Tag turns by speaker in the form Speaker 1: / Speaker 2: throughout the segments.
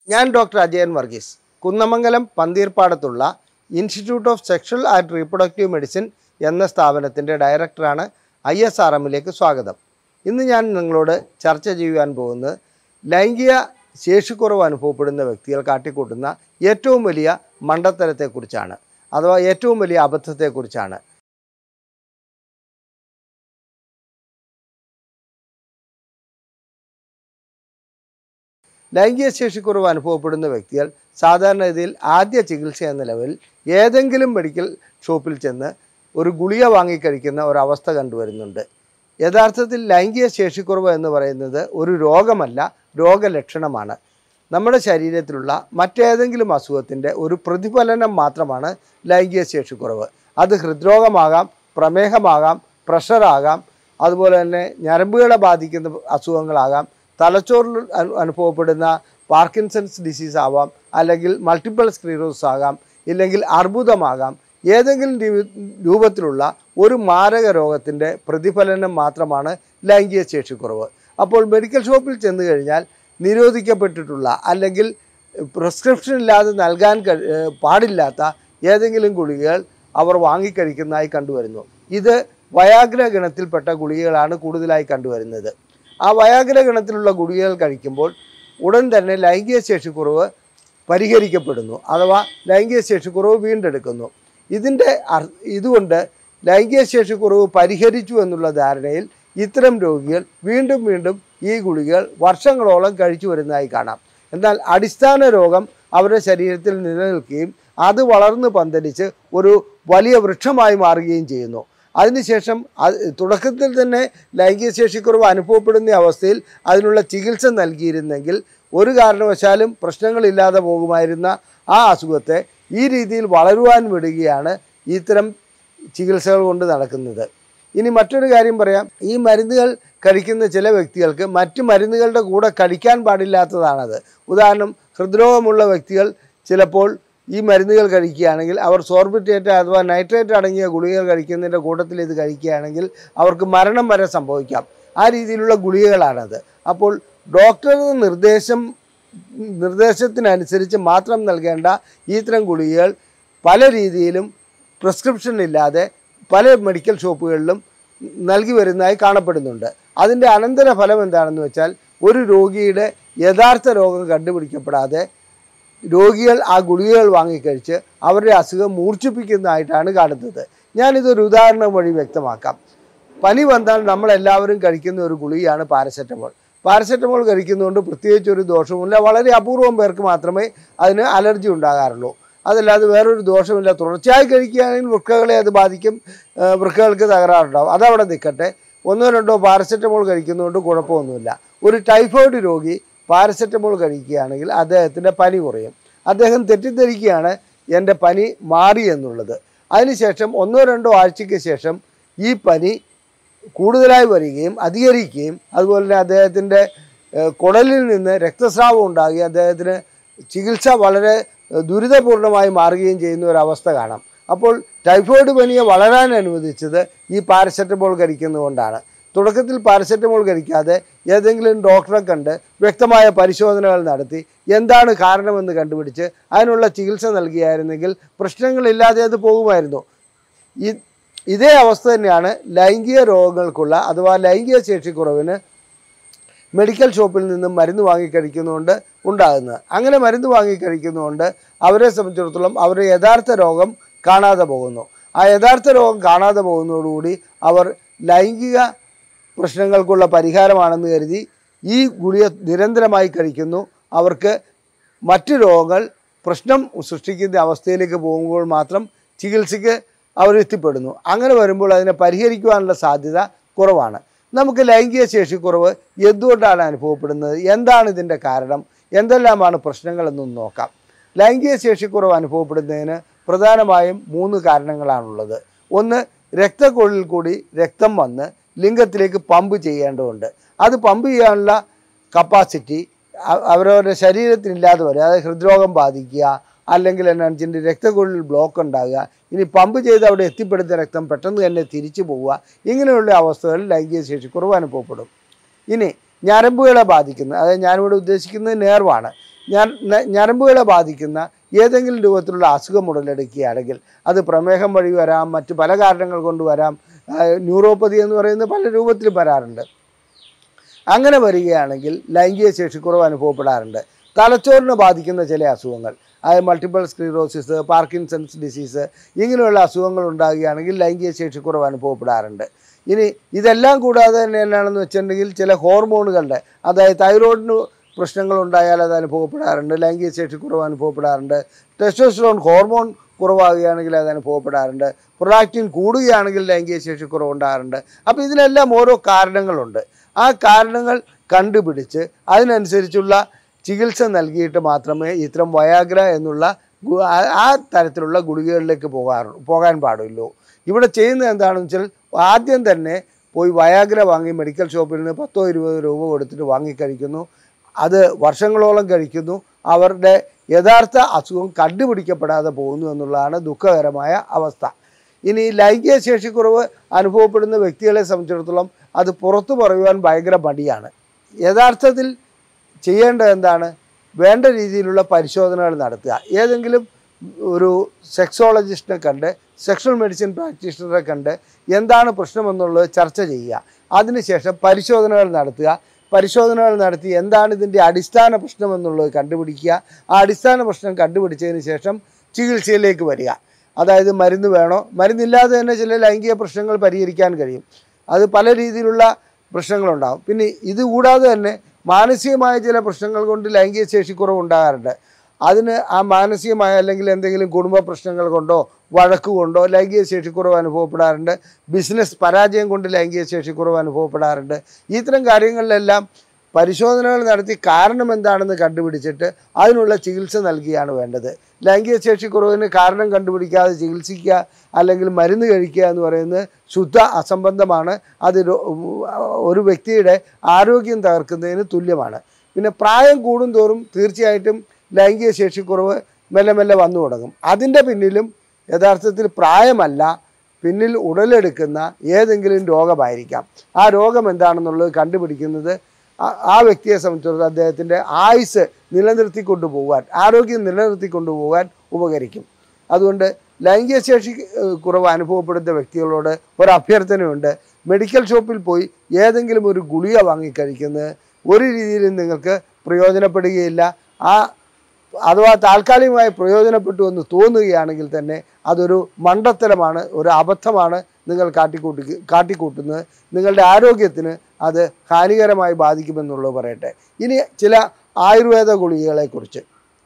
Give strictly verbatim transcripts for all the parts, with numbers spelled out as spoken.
Speaker 1: ഞാൻ ഡോക്ടർ അജയൻ വർഗീസ്, കുന്നമംഗലം പന്തീർപ്പാടത്തുള്ള institute of sexual and reproductive medicine എന്ന സ്ഥാപനത്തിൻ്റെ ഡയറക്ടറാണ്. ഐ എസ് ആർ എമ്മിലേക്ക് സ്വാഗതം. ഇന്ന് ഞാൻ നിങ്ങളോട് ചർച്ച ചെയ്യുവാൻ പോകുന്നത് ലൈംഗിക ശേഷിക്കുറവ് അനുഭവപ്പെടുന്ന വ്യക്തികൾ കാട്ടിക്കൂട്ടുന്ന ഏറ്റവും വലിയ മണ്ടത്തരത്തെക്കുറിച്ചാണ്, അഥവാ ഏറ്റവും വലിയ അബദ്ധത്തെക്കുറിച്ചാണ്. ലൈംഗിക ശേഷിക്കുറവ് അനുഭവപ്പെടുന്ന വ്യക്തികൾ സാധാരണഗതിയിൽ ആദ്യ ചികിത്സ എന്ന ലെവലിൽ ഏതെങ്കിലും മെഡിക്കൽ ഷോപ്പിൽ ചെന്ന് ഒരു ഗുളിക വാങ്ങിക്കഴിക്കുന്ന ഒരവസ്ഥ കണ്ടുവരുന്നുണ്ട്. യഥാർത്ഥത്തിൽ ലൈംഗിക ശേഷിക്കുറവ് എന്ന് പറയുന്നത് ഒരു രോഗമല്ല, രോഗലക്ഷണമാണ്. നമ്മുടെ ശരീരത്തിലുള്ള മറ്റേതെങ്കിലും അസുഖത്തിൻ്റെ ഒരു പ്രതിഫലനം മാത്രമാണ് ലൈംഗിക ശേഷിക്കുറവ്. അത് ഹൃദ്രോഗമാകാം, പ്രമേഹമാകാം, പ്രഷറാകാം, അതുപോലെ തന്നെ ഞരമ്പുകളെ ബാധിക്കുന്ന അസുഖങ്ങളാകാം, തലച്ചോറിൽ അനുഭവപ്പെടുന്ന പാർക്കിൻസൺസ് ഡിസീസ് ആവാം, അല്ലെങ്കിൽ മൾട്ടിപ്പിൾ സ്ക്ലീറോസിസ് ആകാം, ഇല്ലെങ്കിൽ അർബുദമാകാം. ഏതെങ്കിലും രൂപത്തിലുള്ള ഒരു മാരക രോഗത്തിൻ്റെ പ്രതിഫലനം മാത്രമാണ് ലൈംഗിക ശേഷിക്കുറവ്. അപ്പോൾ മെഡിക്കൽ ഷോപ്പിൽ ചെന്ന് കഴിഞ്ഞാൽ നിരോധിക്കപ്പെട്ടിട്ടുള്ള അല്ലെങ്കിൽ പ്രിസ്ക്രിപ്ഷൻ ഇല്ലാതെ നൽകാൻ പാടില്ലാത്ത ഏതെങ്കിലും ഗുളികകൾ അവർ വാങ്ങിക്കഴിക്കുന്നതായി കണ്ടുവരുന്നു. ഇത് വയാഗ്ര ഗണത്തിൽപ്പെട്ട ഗുളികകളാണ് കൂടുതലായി കണ്ടുവരുന്നത്. ആ വയാഗ്ര ഗണത്തിലുള്ള ഗുളികകൾ കഴിക്കുമ്പോൾ ഉടൻ തന്നെ ലൈംഗിക ശേഷിക്കുറവ് പരിഹരിക്കപ്പെടുന്നു, അഥവാ ലൈംഗിക ശേഷിക്കുറവ് വീണ്ടെടുക്കുന്നു. ഇതിൻ്റെ ഇതുകൊണ്ട് ലൈംഗിക ശേഷിക്കുറവ് പരിഹരിച്ചു എന്നുള്ള ധാരണയിൽ ഇത്തരം രോഗികൾ വീണ്ടും വീണ്ടും ഈ ഗുളികകൾ വർഷങ്ങളോളം കഴിച്ചു വരുന്നതായി കാണാം. എന്നാൽ അടിസ്ഥാന രോഗം അവരുടെ ശരീരത്തിൽ നിലനിൽക്കുകയും അത് വളർന്ന് പന്തലിച്ച് ഒരു വലിയ വൃക്ഷമായി മാറുകയും ചെയ്യുന്നു. അതിനുശേഷം തുടക്കത്തിൽ തന്നെ ലൈംഗിക ശേഷിക്കുറവ് അനുഭവപ്പെടുന്ന അവസ്ഥയിൽ അതിനുള്ള ചികിത്സ നൽകിയിരുന്നെങ്കിൽ ഒരു കാരണവശാലും പ്രശ്നങ്ങളില്ലാതെ പോകുമായിരുന്ന ആ അസുഖത്തെ ഈ രീതിയിൽ വളരുവാൻ വിടുകയാണ് ഇത്തരം ചികിത്സകൾ കൊണ്ട് നടക്കുന്നത്. ഇനി മറ്റൊരു കാര്യം പറയാം. ഈ മരുന്നുകൾ കഴിക്കുന്ന ചില വ്യക്തികൾക്ക് മറ്റു മരുന്നുകളുടെ കൂടെ കഴിക്കാൻ പാടില്ലാത്തതാണത്. ഉദാഹരണം, ഹൃദ്രോഗമുള്ള വ്യക്തികൾ ചിലപ്പോൾ ഈ മരുന്നുകൾ കഴിക്കുകയാണെങ്കിൽ അവർ സോർബിറ്റേറ്റ് അഥവാ നൈട്രേറ്റ് അടങ്ങിയ ഗുളികകൾ കഴിക്കുന്നതിൻ്റെ കൂട്ടത്തിൽ ഇത് കഴിക്കുകയാണെങ്കിൽ അവർക്ക് മരണം വരെ സംഭവിക്കാം. ആ രീതിയിലുള്ള ഗുളികകളാണത്. അപ്പോൾ ഡോക്ടറുടെ നിർദ്ദേശം നിർദ്ദേശത്തിനനുസരിച്ച് മാത്രം നൽകേണ്ട ഇത്തരം ഗുളികകൾ പല രീതിയിലും പ്രിസ്ക്രിപ്ഷൻ ഇല്ലാതെ പല മെഡിക്കൽ ഷോപ്പുകളിലും നൽകി വരുന്നതായി കാണപ്പെടുന്നുണ്ട്. അതിൻ്റെ അനന്തര ഫലം എന്താണെന്ന് വെച്ചാൽ ഒരു രോഗിയുടെ യഥാർത്ഥ രോഗം കണ്ടുപിടിക്കപ്പെടാതെ രോഗികൾ ആ ഗുളികകൾ വാങ്ങിക്കഴിച്ച് അവരുടെ അസുഖം മൂർച്ഛിപ്പിക്കുന്നതായിട്ടാണ് കാണുന്നത്. ഞാനിതൊരു ഉദാഹരണം വഴി വ്യക്തമാക്കാം. പനി വന്നാൽ നമ്മളെല്ലാവരും കഴിക്കുന്ന ഒരു ഗുളികയാണ് പാരസെറ്റമോൾ. പാരസെറ്റമോൾ കഴിക്കുന്നതുകൊണ്ട് പ്രത്യേകിച്ച് ഒരു ദോഷവുമില്ല. വളരെ അപൂർവം പേർക്ക് മാത്രമേ അതിന് അലർജി ഉണ്ടാകാറുള്ളൂ. അതല്ലാതെ വേറൊരു ദോഷമില്ല. തുടർച്ചയായി കഴിക്കുകയാണെങ്കിൽ വൃക്കകളെ അത് ബാധിക്കും, വൃക്കകൾക്ക് തകരാറുണ്ടാവും. അതവിടെ നിൽക്കട്ടെ. ഒന്നോ രണ്ടോ പാരസെറ്റമോൾ കഴിക്കുന്നതുകൊണ്ട് കുഴപ്പമൊന്നുമില്ല. ഒരു ടൈഫോയിഡ് രോഗി പാരസെറ്റമോൾ കഴിക്കുകയാണെങ്കിൽ അദ്ദേഹത്തിൻ്റെ പനി കുറയും. അദ്ദേഹം തെറ്റിദ്ധരിക്കുകയാണ് എൻ്റെ പനി മാറി എന്നുള്ളത്. അതിനുശേഷം ഒന്നോ രണ്ടോ ആഴ്ചയ്ക്ക് ശേഷം ഈ പനി കൂടുതലായി വരികയും അധികരിക്കുകയും അതുപോലെ തന്നെ അദ്ദേഹത്തിൻ്റെ കുടലിൽ നിന്ന് രക്തസ്രാവം ഉണ്ടാകുകയും അദ്ദേഹത്തിന് ചികിത്സ വളരെ ദുരിതപൂർണമായി മാറുകയും ചെയ്യുന്ന ഒരവസ്ഥ കാണാം. അപ്പോൾ ടൈഫോയിഡ് പനിയെ വളരാൻ അനുവദിച്ചത് ഈ പാരസെറ്റമോൾ കഴിക്കുന്നതുകൊണ്ടാണ്. തുടക്കത്തിൽ പാരസെറ്റമോൾ കഴിക്കാതെ ഏതെങ്കിലും ഡോക്ടറെ കണ്ട് വ്യക്തമായ പരിശോധനകൾ നടത്തി എന്താണ് കാരണമെന്ന് കണ്ടുപിടിച്ച് അതിനുള്ള ചികിത്സ നൽകിയായിരുന്നെങ്കിൽ പ്രശ്നങ്ങളില്ലാതെ അത് പോകുമായിരുന്നു. ഈ ഇതേ അവസ്ഥ തന്നെയാണ് ലൈംഗിക രോഗങ്ങൾക്കുള്ള അഥവാ ലൈംഗിക ശേഷിക്കുറവിന് മെഡിക്കൽ ഷോപ്പിൽ നിന്നും മരുന്ന് വാങ്ങിക്കഴിക്കുന്നതുകൊണ്ട് ഉണ്ടാകുന്നത്. അങ്ങനെ മരുന്ന് വാങ്ങിക്കഴിക്കുന്നതുകൊണ്ട് അവരെ സംബന്ധിച്ചിടത്തോളം അവരുടെ യഥാർത്ഥ രോഗം കാണാതെ പോകുന്നു. ആ യഥാർത്ഥ രോഗം കാണാതെ പോകുന്നതോടുകൂടി അവർ ലൈംഗിക പ്രശ്നങ്ങൾക്കുള്ള പരിഹാരമാണെന്ന് കരുതി ഈ ഗുളിക നിരന്തരമായി കഴിക്കുന്നു. അവർക്ക് മറ്റു രോഗങ്ങൾ പ്രശ്നം സൃഷ്ടിക്കുന്ന അവസ്ഥയിലേക്ക് പോകുമ്പോൾ മാത്രം ചികിത്സയ്ക്ക് അവരെത്തിപ്പെടുന്നു. അങ്ങനെ വരുമ്പോൾ അതിനെ പരിഹരിക്കുവാനുള്ള സാധ്യത കുറവാണ്. നമുക്ക് ലൈംഗിക ശേഷിക്കുറവ് എന്തുകൊണ്ടാണ് അനുഭവപ്പെടുന്നത്, എന്താണ് ഇതിൻ്റെ കാരണം, എന്തെല്ലാമാണ് പ്രശ്നങ്ങളെന്നൊന്ന് നോക്കാം. ലൈംഗിക ശേഷിക്കുറവ് അനുഭവപ്പെടുന്നതിന് പ്രധാനമായും മൂന്ന് കാരണങ്ങളാണുള്ളത്. ഒന്ന്, രക്തക്കൊഴലിൽ കൂടി രക്തം വന്ന് ലിംഗത്തിലേക്ക് പമ്പ് ചെയ്യേണ്ടതുണ്ട്. അത് പമ്പ് ചെയ്യാനുള്ള കപ്പാസിറ്റി അവരവരുടെ ശരീരത്തിനില്ലാതെ വരും. അതായത് ഹൃദ്രോഗം ബാധിക്കുക, അല്ലെങ്കിൽ എന്നാണെന്ന് വെച്ചിട്ടുണ്ടെങ്കിൽ രക്തക്കൊഴലിൽ ബ്ലോക്ക് ഉണ്ടാകുക, ഇനി പമ്പ് ചെയ്ത് അവിടെ എത്തിപ്പെടുന്ന രക്തം പെട്ടെന്ന് തന്നെ തിരിച്ചു പോവുക. ഇങ്ങനെയുള്ള അവസ്ഥകളിൽ ലൈംഗിക ശേഷിക്കുറവ് അനുഭവപ്പെടും. ഇനി ഞരമ്പുകളെ ബാധിക്കുന്നത്, അതായത് ഞാനിവിടെ ഉദ്ദേശിക്കുന്നത് നേർവാണ്. ഞാൻ ഞരമ്പുകളെ ബാധിക്കുന്ന ഏതെങ്കിലും രൂപത്തിലുള്ള അസുഖം ഉടലെടുക്കുകയാണെങ്കിൽ അത് പ്രമേഹം വഴി വരാം, മറ്റ് പല കാരണങ്ങൾ കൊണ്ട് വരാം. ന്യൂറോപ്പതി എന്ന് പറയുന്നത് പല രൂപത്തിൽ വരാറുണ്ട്. അങ്ങനെ വരികയാണെങ്കിൽ ലൈംഗിക ശേഷിക്കുറവ് അനുഭവപ്പെടാറുണ്ട്. തലച്ചോറിനെ ബാധിക്കുന്ന ചില അസുഖങ്ങൾ, അതായത് മൾട്ടിപ്പിൾ സ്ക്ലീറോസിസ്, പാർക്കിൻസൺസ് ഡിസീസ്, ഇങ്ങനെയുള്ള അസുഖങ്ങൾ ഉണ്ടാകുകയാണെങ്കിൽ ലൈംഗിക ശേഷിക്കുറവ് അനുഭവപ്പെടാറുണ്ട്. ഇനി ഇതെല്ലാം കൂടാതെ തന്നെ എന്നാണെന്ന് വെച്ചിട്ടുണ്ടെങ്കിൽ ചില ഹോർമോണുകളുടെ, അതായത് തൈറോയിഡിന് പ്രശ്നങ്ങളുണ്ടായാൽ അത് അനുഭവപ്പെടാറുണ്ട്, ലൈംഗിക ശേഷിക്കുറവ് അനുഭവപ്പെടാറുണ്ട്. ടെസ്റ്റോസ്റ്ററോൺ ഹോർമോൺ കുറവാകുകയാണെങ്കിൽ അത് അനുഭവപ്പെടാറുണ്ട്. പ്രൊലാക്റ്റിൻ കൂടുകയാണെങ്കിൽ ലൈംഗിക ശേഷിക്കുറവ് ഉണ്ടാകാറുണ്ട്. അപ്പോൾ ഇതിനെല്ലാം ഓരോ കാരണങ്ങളുണ്ട്. ആ കാരണങ്ങൾ കണ്ടുപിടിച്ച് അതിനനുസരിച്ചുള്ള ചികിത്സ നൽകിയിട്ട് മാത്രമേ ഇത്തരം വയാഗ്ര എന്നുള്ള ആ തരത്തിലുള്ള ഗുളികകളിലേക്ക് പോകാറു പോകാൻ പാടുള്ളൂ. ഇവിടെ ചെയ്യുന്നത് എന്താണെന്ന് വെച്ചാൽ ആദ്യം തന്നെ പോയി വയാഗ്ര വാങ്ങി മെഡിക്കൽ ഷോപ്പിൽ നിന്ന് പത്തോ ഇരുപതോ രൂപ കൊടുത്തിട്ട് വാങ്ങിക്കഴിക്കുന്നു. അത് വർഷങ്ങളോളം കഴിക്കുന്നു. അവരുടെ യഥാർത്ഥ അസുഖം കണ്ടുപിടിക്കപ്പെടാതെ പോകുന്നു എന്നുള്ളതാണ് ദുഃഖകരമായ അവസ്ഥ. ഇനി ലൈംഗിക ശേഷിക്കുറവ് അനുഭവപ്പെടുന്ന വ്യക്തികളെ സംബന്ധിച്ചിടത്തോളം അത് പുറത്തു പറയുവാൻ ഭയങ്കര മടിയാണ്. യഥാർത്ഥത്തിൽ ചെയ്യേണ്ടത് എന്താണ്? വേണ്ട രീതിയിലുള്ള പരിശോധനകൾ നടത്തുക. ഏതെങ്കിലും ഒരു സെക്സോളജിസ്റ്റിനെ കണ്ട്, സെക്ഷൽ മെഡിസിൻ പ്രാക്ടീഷണറെ കണ്ട് എന്താണ് പ്രശ്നമെന്നുള്ളത് ചർച്ച ചെയ്യുക. അതിനുശേഷം പരിശോധനകൾ നടത്തുക. പരിശോധനകൾ നടത്തി എന്താണ് ഇതിൻ്റെ അടിസ്ഥാന പ്രശ്നമെന്നുള്ളത് കണ്ടുപിടിക്കുക. ആ അടിസ്ഥാന പ്രശ്നം കണ്ടുപിടിച്ചതിന് ശേഷം ചികിത്സയിലേക്ക് വരിക. അതായത് മരുന്ന് വേണോ, മരുന്നില്ലാതെ തന്നെ ചില ലൈംഗിക പ്രശ്നങ്ങൾ പരിഹരിക്കാൻ കഴിയും. അത് പല രീതിയിലുള്ള പ്രശ്നങ്ങളുണ്ടാകും. പിന്നെ ഇത് കൂടാതെ തന്നെ മാനസികമായ ചില പ്രശ്നങ്ങൾ കൊണ്ട് ലൈംഗിക ശേഷിക്കുറവ് ഉണ്ടാകാറുണ്ട്. അതിന് ആ മാനസികമായ അല്ലെങ്കിൽ എന്തെങ്കിലും കുടുംബ പ്രശ്നങ്ങൾ കൊണ്ടോ വഴക്ക് കൊണ്ടോ ലൈംഗിക ശേഷിക്കുറവ് അനുഭവപ്പെടാറുണ്ട്. ബിസിനസ് പരാജയം കൊണ്ട് ലൈംഗിക ശേഷിക്കുറവ് അനുഭവപ്പെടാറുണ്ട്. ഇത്തരം കാര്യങ്ങളിലെല്ലാം പരിശോധനകൾ നടത്തി കാരണം എന്താണെന്ന് കണ്ടുപിടിച്ചിട്ട് അതിനുള്ള ചികിത്സ നൽകുകയാണ് വേണ്ടത്. ലൈംഗിക ശേഷിക്കുറവിന് കാരണം കണ്ടുപിടിക്കാതെ ചികിത്സിക്കുക അല്ലെങ്കിൽ മരുന്ന് കഴിക്കുക എന്ന് പറയുന്നത് ശുദ്ധ അസംബന്ധമാണ്. അത് ഒരു വ്യക്തിയുടെ ആരോഗ്യം തകർക്കുന്നതിന് തുല്യമാണ്. പിന്നെ പ്രായം കൂടുന്തോറും തീർച്ചയായിട്ടും ലൈംഗിക ശേഷിക്കുറവ് മെല്ലെ മെല്ലെ വന്നു തുടങ്ങും. അതിൻ്റെ പിന്നിലും യഥാർത്ഥത്തിൽ പ്രായമല്ല, പിന്നിൽ ഉടലെടുക്കുന്ന ഏതെങ്കിലും രോഗമായിരിക്കാം. ആ രോഗം എന്താണെന്നുള്ളത് കണ്ടുപിടിക്കുന്നത് ആ വ്യക്തിയെ സംബന്ധിച്ചിടത്തോളം അദ്ദേഹത്തിൻ്റെ ആയുസ് നിലനിർത്തിക്കൊണ്ടു പോകാൻ, ആരോഗ്യം നിലനിർത്തിക്കൊണ്ടു പോകാൻ ഉപകരിക്കും. അതുകൊണ്ട് ലൈംഗിക ശേഷി കുറവ് അനുഭവപ്പെടുന്ന വ്യക്തികളോട് ഒരു അഭ്യർത്ഥനയുണ്ട്. മെഡിക്കൽ ഷോപ്പിൽ പോയി ഏതെങ്കിലും ഒരു ഗുളിക വാങ്ങിക്കഴിക്കുന്നത് ഒരു രീതിയിലും നിങ്ങൾക്ക് പ്രയോജനപ്പെടുകയില്ല. ആ അഥവാ താൽക്കാലികമായി പ്രയോജനപ്പെട്ടു എന്ന് തോന്നുകയാണെങ്കിൽ തന്നെ അതൊരു മണ്ടത്തരമാണ്, ഒരു അബദ്ധമാണ് നിങ്ങൾ കാട്ടിക്കൂട്ടി കാട്ടിക്കൂട്ടുന്നത്. നിങ്ങളുടെ ആരോഗ്യത്തിന് അത് ഹാനികരമായി ബാധിക്കുമെന്നുള്ളത് പറയട്ടെ. ഇനി ചില ആയുർവേദ ഗുളികകളെക്കുറിച്ച്,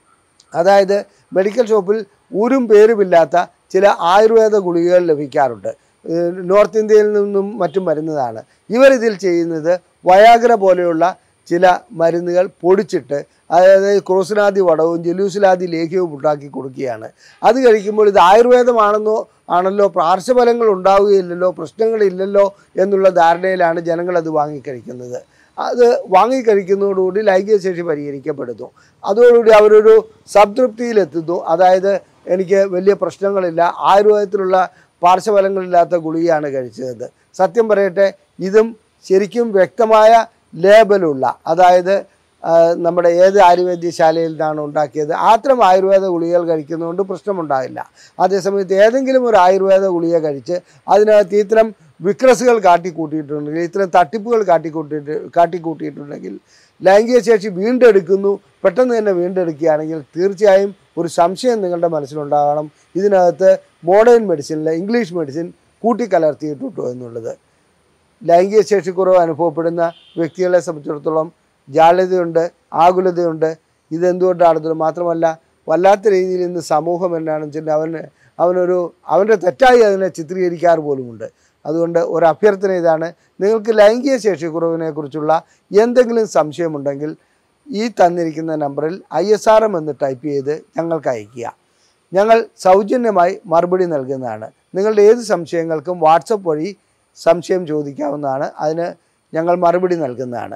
Speaker 1: അതായത് മെഡിക്കൽ ഷോപ്പിൽ ഊരും പേരുമില്ലാത്ത ചില ആയുർവേദ ഗുളികകൾ ലഭിക്കാറുണ്ട്. നോർത്ത് ഇന്ത്യയിൽ നിന്നും മറ്റും വരുന്നതാണ്. ഇവരിതിൽ ചെയ്യുന്നത് വയാഗ്ര പോലെയുള്ള ചില മരുന്നുകൾ പൊടിച്ചിട്ട്, അതായത് ക്രോസിനാദി വടവും ജലൂസിലാദി ലേഖ്യവും ഉണ്ടാക്കി കൊടുക്കുകയാണ്. അത് കഴിക്കുമ്പോൾ ഇത് ആയുർവേദമാണെന്നോ ആണല്ലോ, പാർശ്വഫലങ്ങൾ ഉണ്ടാവുകയില്ലല്ലോ, പ്രശ്നങ്ങളില്ലല്ലോ എന്നുള്ള ധാരണയിലാണ് ജനങ്ങൾ അത് വാങ്ങിക്കഴിക്കുന്നത്. അത് വാങ്ങിക്കഴിക്കുന്നതോടുകൂടി ലൈംഗിക ശേഷി പരിഹരിക്കപ്പെടുന്നു. അതോടുകൂടി അവരൊരു സംതൃപ്തിയിലെത്തുന്നു. അതായത് എനിക്ക് വലിയ പ്രശ്നങ്ങളില്ല, ആയുർവേദത്തിലുള്ള പാർശ്വഫലങ്ങളില്ലാത്ത ഗുളികയാണ് കഴിച്ചത്. സത്യം പറയട്ടെ, ഇതും ശരിക്കും വ്യക്തമായ ലേബലുള്ള, അതായത് നമ്മുടെ ഏത് ആയുർവേദ്യശാലയിൽ നിന്നാണ് ഉണ്ടാക്കിയത് അത്തരം ആയുർവേദ ഗുളികകൾ കഴിക്കുന്നതുകൊണ്ട് പ്രശ്നമുണ്ടാകില്ല. അതേസമയത്ത് ഏതെങ്കിലും ഒരു ആയുർവേദ ഗുളിക കഴിച്ച് അതിനകത്ത് ഇത്തരം വിക്രസുകൾ കാട്ടിക്കൂട്ടിയിട്ടുണ്ടെങ്കിൽ, ഇത്തരം തട്ടിപ്പുകൾ കാട്ടിക്കൂട്ടിയിട്ട് കാട്ടിക്കൂട്ടിയിട്ടുണ്ടെങ്കിൽ ലൈംഗിക ശേഷി വീണ്ടെടുക്കുന്നു, പെട്ടെന്ന് തന്നെ വീണ്ടെടുക്കുകയാണെങ്കിൽ തീർച്ചയായും ഒരു സംശയം നിങ്ങളുടെ മനസ്സിലുണ്ടാകണം, ഇതിനകത്ത് മോഡേൺ മെഡിസിനിലെ ഇംഗ്ലീഷ് മെഡിസിൻ കൂട്ടിക്കലർത്തിയിട്ടുണ്ടോ എന്നുള്ളത്. ലൈംഗിക ശേഷിക്കുറവ് അനുഭവപ്പെടുന്ന വ്യക്തികളെ സംബന്ധിച്ചിടത്തോളം ജാള്യതയുണ്ട്, ആകുലതയുണ്ട്. ഇതെന്തുകൊണ്ടാണെന്നത് മാത്രമല്ല, വല്ലാത്ത രീതിയിൽ ഇന്ന് സമൂഹം എന്നാണെന്ന് വെച്ചാൽ അവന് അവനൊരു അവൻ്റെ തെറ്റായി അതിനെ ചിത്രീകരിക്കാറ് പോലുമുണ്ട്. അതുകൊണ്ട് ഒരു അഭ്യർത്ഥന ഇതാണ്, നിങ്ങൾക്ക് ലൈംഗിക ശേഷിക്കുറവിനെക്കുറിച്ചുള്ള എന്തെങ്കിലും സംശയമുണ്ടെങ്കിൽ ഈ തന്നിരിക്കുന്ന നമ്പറിൽ ഐ എസ് ആർ എം എന്ന് ടൈപ്പ് ചെയ്ത് ഞങ്ങൾക്ക് അയയ്ക്കുക. ഞങ്ങൾ സൗജന്യമായി മറുപടി നൽകുന്നതാണ്. നിങ്ങളുടെ ഏത് സംശയങ്ങൾക്കും വാട്സപ്പ് വഴി സംശയം ചോദിക്കാവുന്നതാണ്. അതിന് ഞങ്ങൾ മറുപടി നൽകുന്നതാണ്.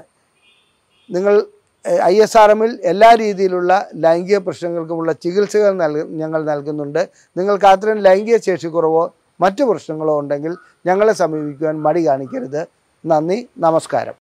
Speaker 1: നിങ്ങൾ ഐ എസ് ആർ എമ്മിൽ എല്ലാ രീതിയിലുള്ള ലൈംഗിക പ്രശ്നങ്ങൾക്കുമുള്ള ചികിത്സകൾ നൽക ഞങ്ങൾ നൽകുന്നുണ്ട്. നിങ്ങൾക്ക് അത്തരം ലൈംഗിക ശേഷിക്കുറവോ മറ്റു പ്രശ്നങ്ങളോ ഉണ്ടെങ്കിൽ ഞങ്ങളെ സമീപിക്കുവാൻ മടി കാണിക്കരുത്. നന്ദി, നമസ്കാരം.